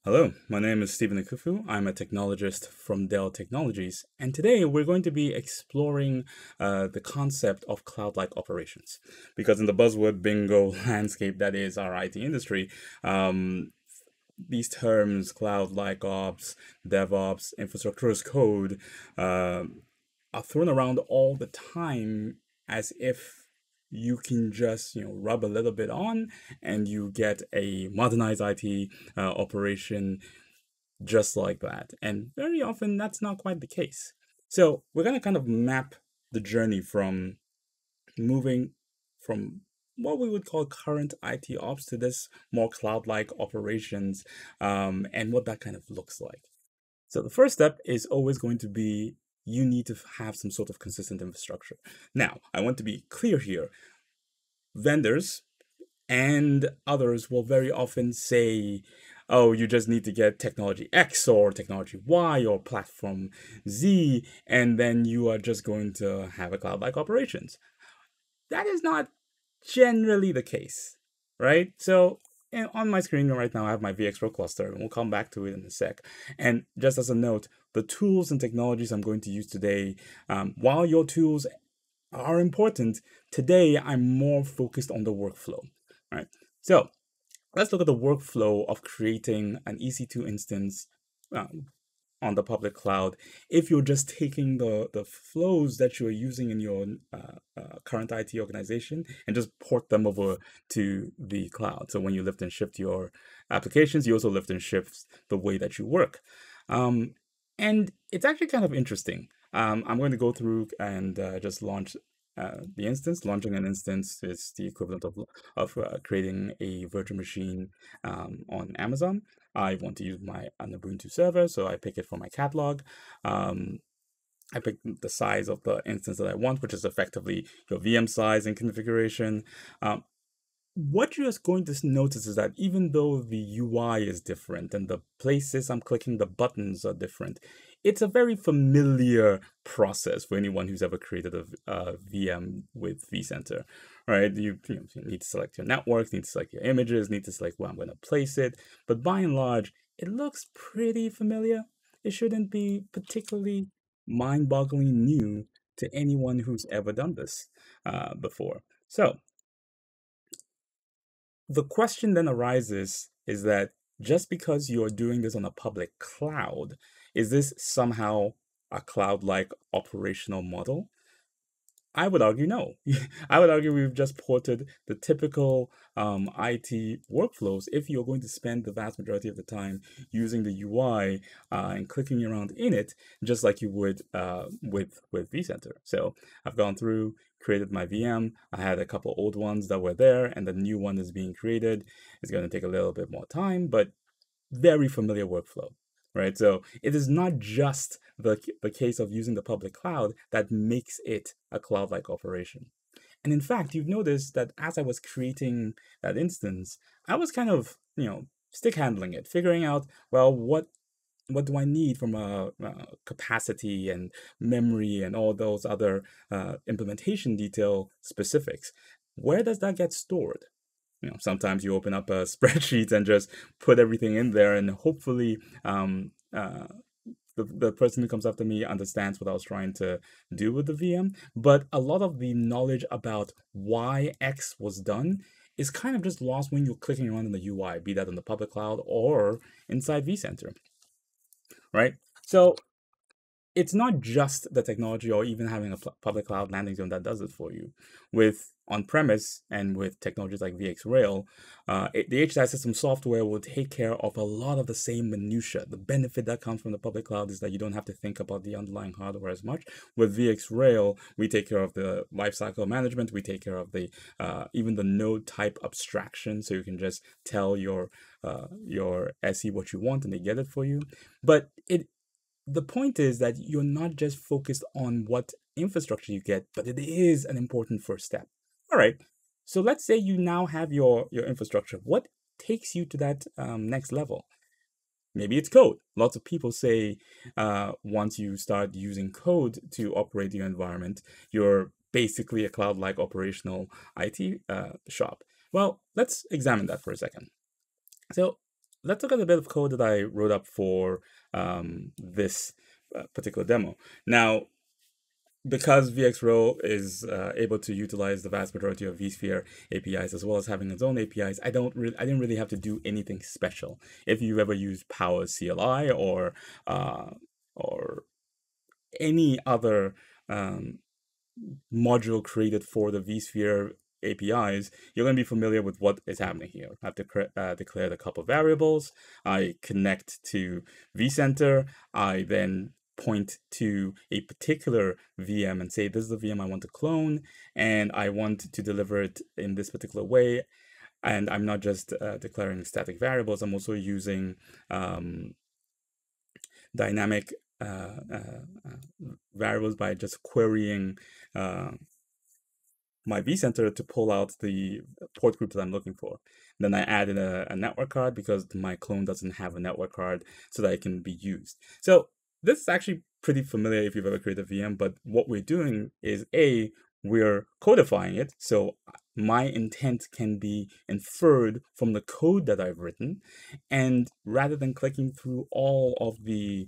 Hello, my name is Stephen Akufu. I'm a technologist from Dell Technologies, and today we're going to be exploring the concept of cloud-like operations. Because in the buzzword bingo landscape that is our IT industry, um, these terms, cloud-like ops, DevOps, infrastructure as code, uh, are thrown around all the time as if you can just rub a little bit on and you get a modernized IT operation just like that. And very often that's not quite the case. So we're going to kind of map the journey from moving from what we would call current IT ops to this more cloud-like operations, and what that kind of looks like. So the first step is always going to be you need to have some sort of consistent infrastructure. Now, I want to be clear here. Vendors and others will very often say, oh, you just need to get technology X or technology Y or platform Z, and then you are just going to have a cloud-like operations. That is not generally the case, right? So on my screen right now, I have my VxPro cluster, and we'll come back to it in a sec. And just as a note, the tools and technologies I'm going to use today, while your tools are important, today I'm more focused on the workflow, right? So let's look at the workflow of creating an EC2 instance um, on the public cloud. If you're just taking the flows that you're using in your current IT organization and just port them over to the cloud. So when you lift and shift your applications, you also lift and shift the way that you work. Um, and it's actually kind of interesting. I'm going to go through and just launch the instance. Launching an instance is the equivalent of creating a virtual machine on Amazon. I want to use an Ubuntu server, so I pick it from my catalog. Um, I pick the size of the instance that I want, which is effectively your VM size and configuration. Um, what you're going to notice is that even though the UI is different and the places I'm clicking the buttons are different, it's a very familiar process for anyone who's ever created a VM with vCenter, right? You need to select your network, need to select your images, need to select where I'm going to place it. But by and large, it looks pretty familiar. It shouldn't be particularly mind-bogglingly new to anyone who's ever done this before. So the question then arises is that just because you're doing this on a public cloud, is this somehow a cloud-like operational model? I would argue no. I would argue we've just ported the typical IT workflows. If you're going to spend the vast majority of the time using the UI and clicking around in it, just like you would with vCenter. So I've gone through, created my VM. I had a couple old ones that were there, and the new one is being created. It's going to take a little bit more time, but very familiar workflow, right? So it is not just the case of using the public cloud that makes it a cloud-like operation. And in fact, you've noticed that as I was creating that instance, I was kind of, stick handling it, figuring out, well, what do I need from a capacity and memory and all those other implementation detail specifics? Where does that get stored? Sometimes you open up a spreadsheet and just put everything in there, and hopefully, the person who comes after me understands what I was trying to do with the VM. But a lot of the knowledge about why X was done is kind of just lost when you're clicking around in the UI, be that in the public cloud or inside vCenter, right? So it's not just the technology or even having a public cloud landing zone that does it for you. With on-premise and with technologies like VxRail, the HCI system software will take care of a lot of the same minutia. The benefit that comes from the public cloud is that you don't have to think about the underlying hardware as much. With VxRail, we take care of the lifecycle management. We take care of the even the node type abstraction, so you can just tell your SE what you want and they get it for you. But the point is that you're not just focused on what infrastructure you get, but it is an important first step. All right. So let's say you now have your infrastructure. What takes you to that next level? Maybe it's code. Lots of people say once you start using code to operate your environment, you're basically a cloud-like operational IT shop. Well, let's examine that for a second. So let's look at a bit of code that I wrote up for this particular demo. Now, because VxRail is able to utilize the vast majority of vSphere APIs as well as having its own APIs, I didn't really have to do anything special. If you've ever used Power CLI or any other um, module created for the vSphere APIs, you're going to be familiar with what is happening here. I have to declare a couple of variables. I connect to vCenter. I then point to a particular VM and say, this is the VM I want to clone, and I want to deliver it in this particular way. And I'm not just declaring static variables, I'm also using dynamic variables by just querying my vCenter to pull out the port group that I'm looking for. Then I added a network card because my clone doesn't have a network card so that it can be used. So this is actually pretty familiar if you've ever created a VM, but what we're doing is we're codifying it. So my intent can be inferred from the code that I've written. And rather than clicking through all of the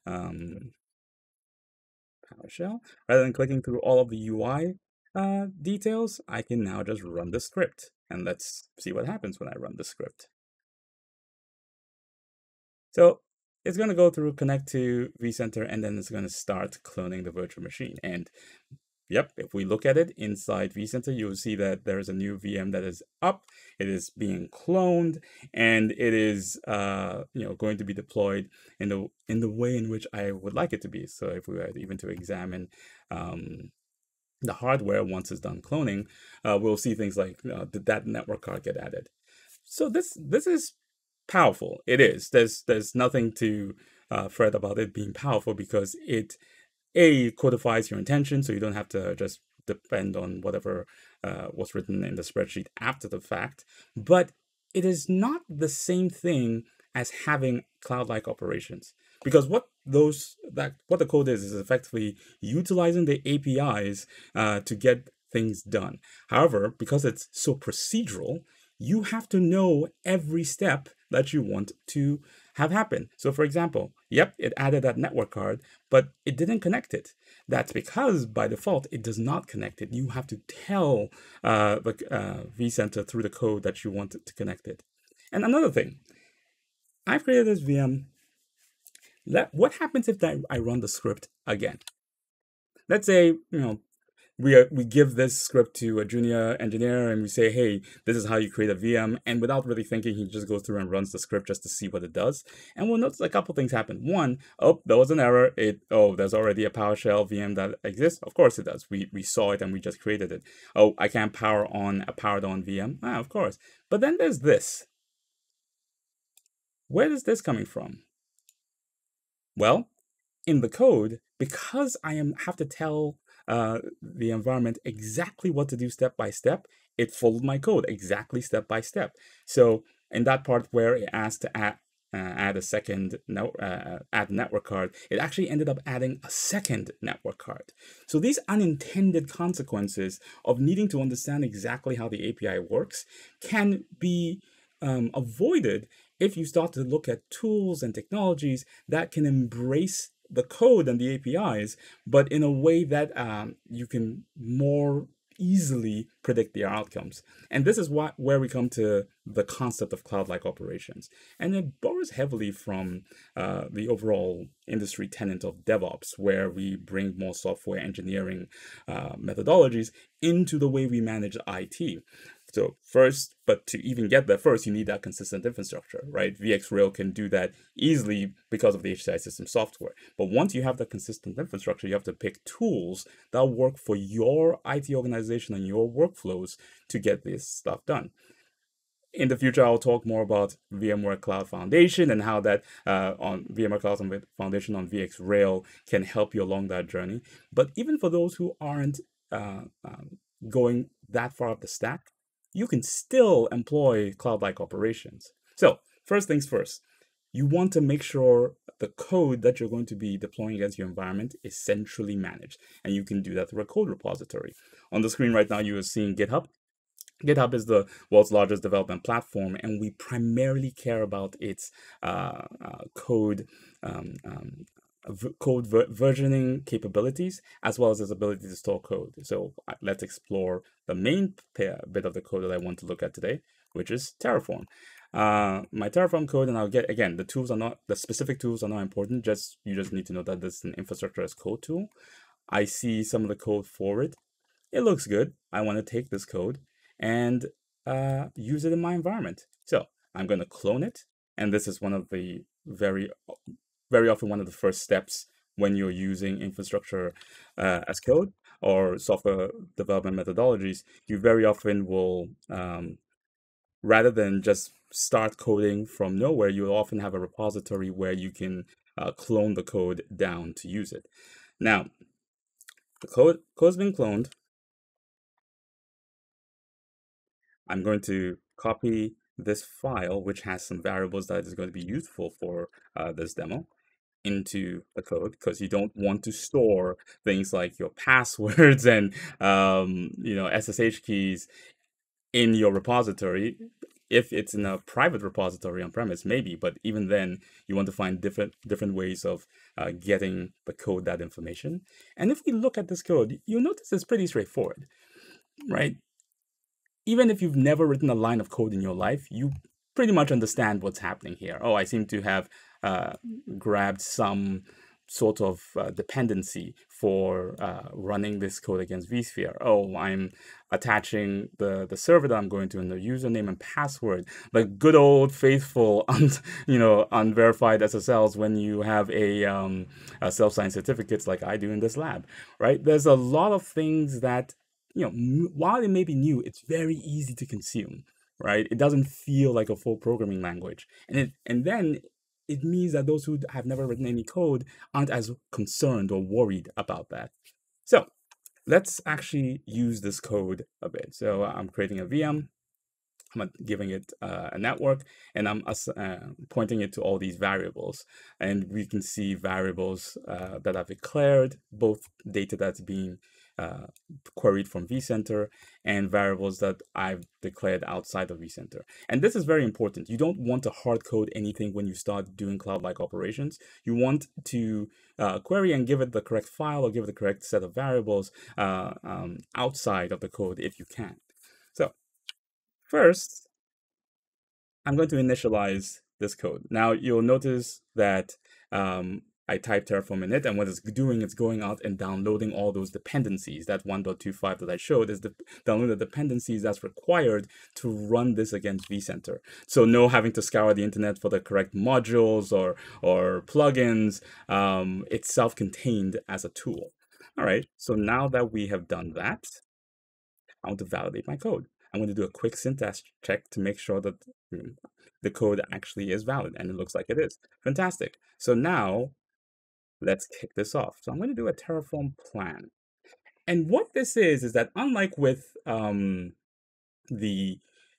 PowerShell, rather than clicking through all of the UI details, I can now just run the script. And let's see what happens when I run the script. So it's going to go through connect to vCenter, and then it's going to start cloning the virtual machine. And yep, if we look at it inside vCenter, you'll see that there is a new VM that is up. It is being cloned, and it is going to be deployed in the way in which I would like it to be. So if we were even to examine the hardware once it's done cloning, we'll see things like did that network card get added? So this is powerful. It is. There's nothing to fret about it being powerful because it codifies your intention, so you don't have to just depend on whatever was written in the spreadsheet after the fact. But it is not the same thing as having cloud-like operations, because what the code is effectively utilizing the APIs to get things done. However, because it's so procedural, you have to know every step that you want to have happen. So for example, yep, it added that network card, but it didn't connect it. That's because by default, it does not connect it. You have to tell the vCenter through the code that you want it to connect it. And another thing, I've created this VM. What happens if I run the script again? Let's say, we give this script to a junior engineer and we say, hey, this is how you create a VM. And without really thinking, he just goes through and runs the script just to see what it does. And we'll notice a couple things happen. One, oh, there was an error. There's already a PowerShell VM that exists. Of course it does. We saw it and we just created it. Oh, I can't power on a powered on VM. Of course. But then there's this. Where is this coming from? Well, in the code, because I have to tell the environment exactly what to do step by step, it followed my code exactly step by step. So in that part where it asked to add a second add network card, it actually ended up adding a second network card. So these unintended consequences of needing to understand exactly how the API works can be avoided if you start to look at tools and technologies that can embrace the code and the APIs, but in a way that you can more easily predict their outcomes. And this is where we come to the concept of cloud-like operations. And it borrows heavily from the overall industry tenet of DevOps, where we bring more software engineering methodologies into the way we manage IT. So first, but to even get there first, you need that consistent infrastructure, right? VxRail can do that easily because of the HCI system software. But once you have that consistent infrastructure, you have to pick tools that work for your IT organization and your workflows to get this stuff done. In the future, I'll talk more about VMware Cloud Foundation and how that on VMware Cloud Foundation on VxRail can help you along that journey. But even for those who aren't going that far up the stack, you can still employ cloud-like operations. So first things first, you want to make sure the code that you're going to be deploying against your environment is centrally managed. And you can do that through a code repository. On the screen right now, you are seeing GitHub. GitHub is the world's largest development platform, and we primarily care about its code versioning capabilities, as well as its ability to store code. So let's explore the main bit of the code that I want to look at today, which is Terraform. My Terraform code, and I'll get, again, the specific tools are not important. You just need to know that this is an infrastructure as code tool. I see some of the code for it. It looks good. I want to take this code and use it in my environment. So I'm going to clone it. And this is one of the very often one of the first steps when you're using infrastructure as code or software development methodologies. You very often will, rather than just start coding from nowhere, you'll often have a repository where you can clone the code down to use it. Now, the code's been cloned. I'm going to copy this file, which has some variables that is going to be useful for this demo, into the code, because you don't want to store things like your passwords and SSH keys in your repository. If it's in a private repository on premise, maybe, but even then, you want to find different ways of getting the code that information. And if we look at this code, you'll notice it's pretty straightforward, right? Even if you've never written a line of code in your life, you pretty much understand what's happening here. Oh, I seem to have grabbed some sort of dependency for running this code against vSphere. Oh, I'm attaching the server that I'm going to, and the username and password, the good old faithful, unverified SSLs when you have a self-signed certificates like I do in this lab, right? There's a lot of things that, while it may be new, it's very easy to consume, right? It doesn't feel like a full programming language. And then it means that those who have never written any code aren't as concerned or worried about that. So let's actually use this code a bit. So I'm creating a VM. I'm giving it a network, and I'm pointing it to all these variables. And we can see variables that I've declared, both data that's being queried from vCenter and variables that I've declared outside of vCenter. And this is very important. You don't want to hard code anything when you start doing cloud-like operations. You want to query and give it the correct file or give it the correct set of variables outside of the code if you can. So first, I'm going to initialize this code. Now you'll notice that I type Terraform in it, and what it's doing, it's going out and downloading all those dependencies. That 1.25 that I showed is downloading the dependencies that's required to run this against vCenter. So no having to scour the internet for the correct modules or plugins. It's self-contained as a tool. All right, so now that we have done that, I want to validate my code. I'm going to do a quick syntax check to make sure that the code actually is valid, and it looks like it is. Fantastic. So now let's kick this off. So I'm going to do a Terraform plan. And what this is that unlike with the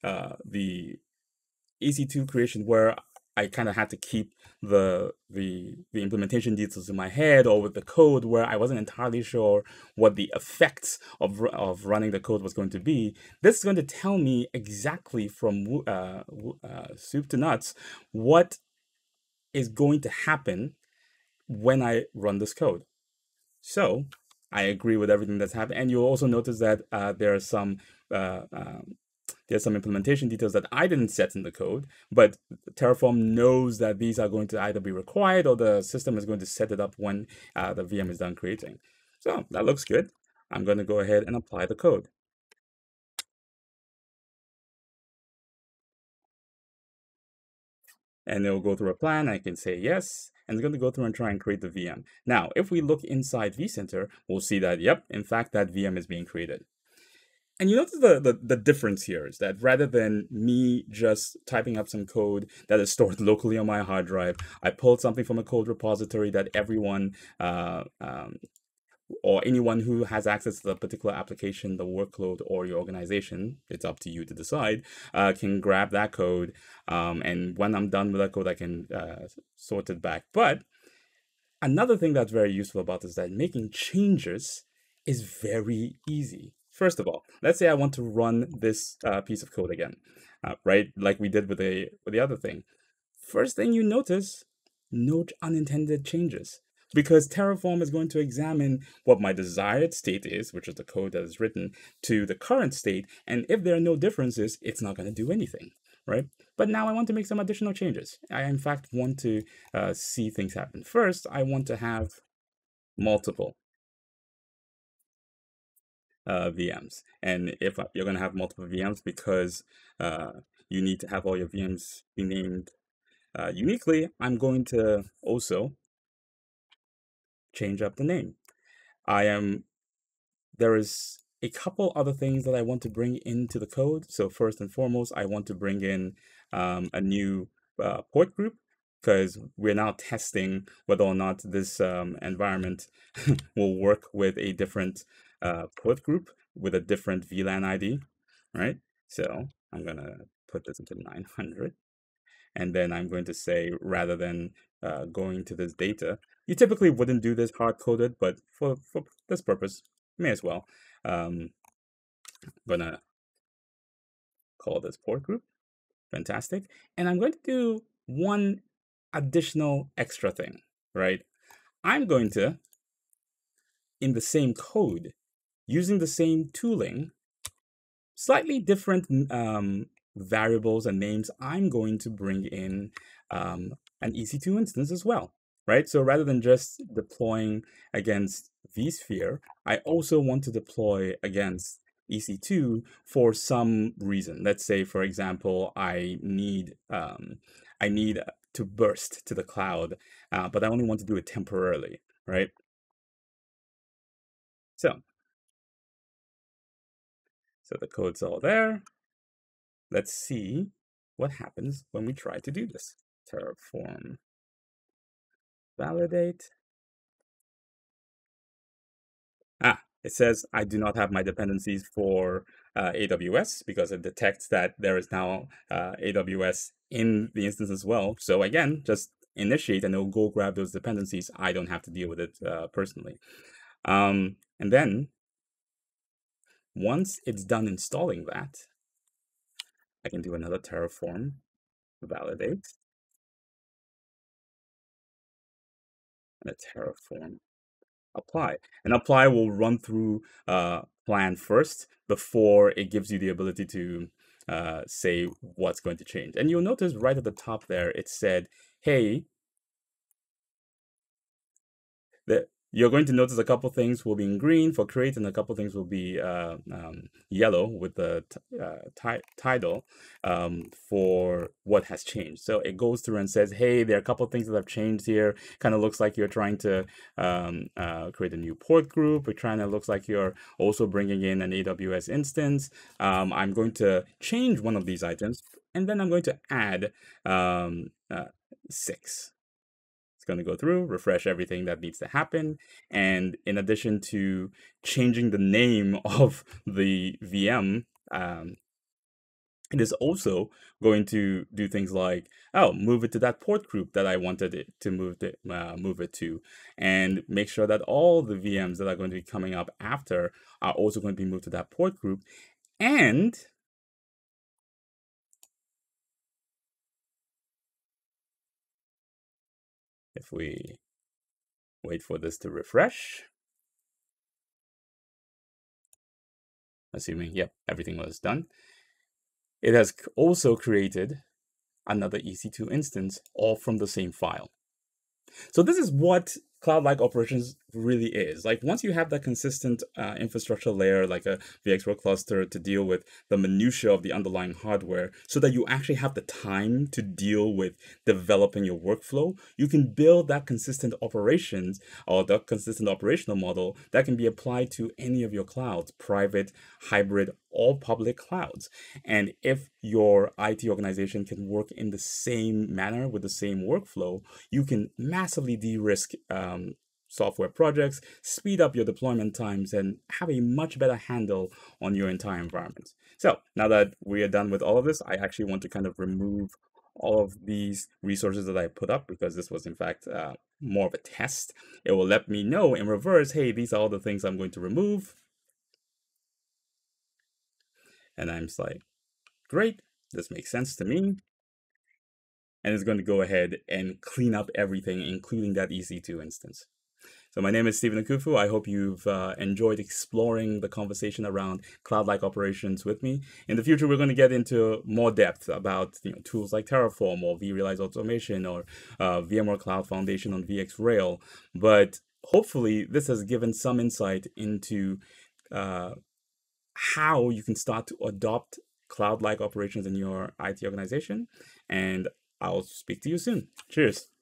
EC2 creation, where I kind of had to keep the implementation details in my head, or with the code where I wasn't entirely sure what the effects of running the code was going to be, this is going to tell me exactly from soup to nuts what is going to happen when I run this code. So I agree with everything that's happened. And you'll also notice that there's some implementation details that I didn't set in the code, but Terraform knows that these are going to either be required or the system is going to set it up when the VM is done creating. So that looks good. I'm going to go ahead and apply the code. And it'll go through a plan. I can say yes, and it's going to go through and try and create the VM. Now, if we look inside vCenter, we'll see that, yep, in fact, that VM is being created. And you notice the difference here is that rather than me just typing up some code that is stored locally on my hard drive, I pulled something from a code repository that everyone or anyone who has access to the particular application, the workload, or your organization, it's up to you to decide, can grab that code. And when I'm done with that code, I can sort it back. But another thing that's very useful about this is that making changes is very easy. First of all, let's say I want to run this piece of code again, right? Like we did with the other thing. First thing you notice, no unintended changes. Because Terraform is going to examine what my desired state is, which is the code that is written, to the current state. And if there are no differences, it's not going to do anything, right? But now I want to make some additional changes. I, in fact, want to see things happen. First, I want to have multiple VMs. And if you're going to have multiple VMs because you need to have all your VMs be named uniquely, I'm going to also change up the name. There is a couple other things that I want to bring into the code. So first and foremost, I want to bring in a new port group because we're now testing whether or not this environment will work with a different port group with a different VLAN ID, right? So I'm gonna put this into 900. And then I'm going to say, rather than going to this data, you typically wouldn't do this hard-coded, but for this purpose, may as well. I'm gonna call this port group. Fantastic. And I'm going to do one additional extra thing, right? I'm going to, in the same code, using the same tooling, slightly different variables and names, I'm going to bring in an EC2 instance as well, right? So rather than just deploying against vSphere, I also want to deploy against EC2 for some reason. Let's say, for example, I need to burst to the cloud, but I only want to do it temporarily, right? So the code's all there. Let's see what happens when we try to do this. Terraform validate. It says I do not have my dependencies for AWS because it detects that there is now AWS in the instance as well. So again, just initiate and it'll go grab those dependencies. I don't have to deal with it personally. And then once it's done installing that, I can do another Terraform validate and a Terraform apply. And apply will run through plan first before it gives you the ability to say what's going to change. And you'll notice right at the top there, it said, hey, you're going to notice a couple things will be in green for create and a couple things will be yellow with the title for what has changed. So it goes through and says, hey, there are a couple things that have changed here. Kind of looks like you're trying to create a new port group. It kind of looks like you're also bringing in an AWS instance. I'm going to change one of these items and then I'm going to add 6. It's going to go through, refresh everything that needs to happen. And in addition to changing the name of the VM, it is also going to do things like, oh, move it to that port group that I wanted it to move it to, and make sure that all the VMs that are going to be coming up after are also going to be moved to that port group. And if we wait for this to refresh, assuming, yep, everything was done, it has also created another EC2 instance, all from the same file. So this is what cloud-like operations really is. Like once you have that consistent infrastructure layer, like a VxWorks cluster to deal with the minutia of the underlying hardware, so that you actually have the time to deal with developing your workflow, you can build that consistent operations or that consistent operational model that can be applied to any of your clouds, private, hybrid, or public clouds. And if your IT organization can work in the same manner with the same workflow, you can massively de-risk software projects, speed up your deployment times, and have a much better handle on your entire environment. So now that we are done with all of this, I actually want to kind of remove all of these resources that I put up because this was in fact more of a test. It will let me know in reverse, hey, these are all the things I'm going to remove. And I'm just like, great, this makes sense to me. And it's going to go ahead and clean up everything, including that EC2 instance. So my name is Stephen Akufu. I hope you've enjoyed exploring the conversation around cloud-like operations with me. In the future, we're going to get into more depth about tools like Terraform or vRealize Automation or VMware Cloud Foundation on VxRail. But hopefully, this has given some insight into how you can start to adopt cloud-like operations in your IT organization. And I'll speak to you soon. Cheers.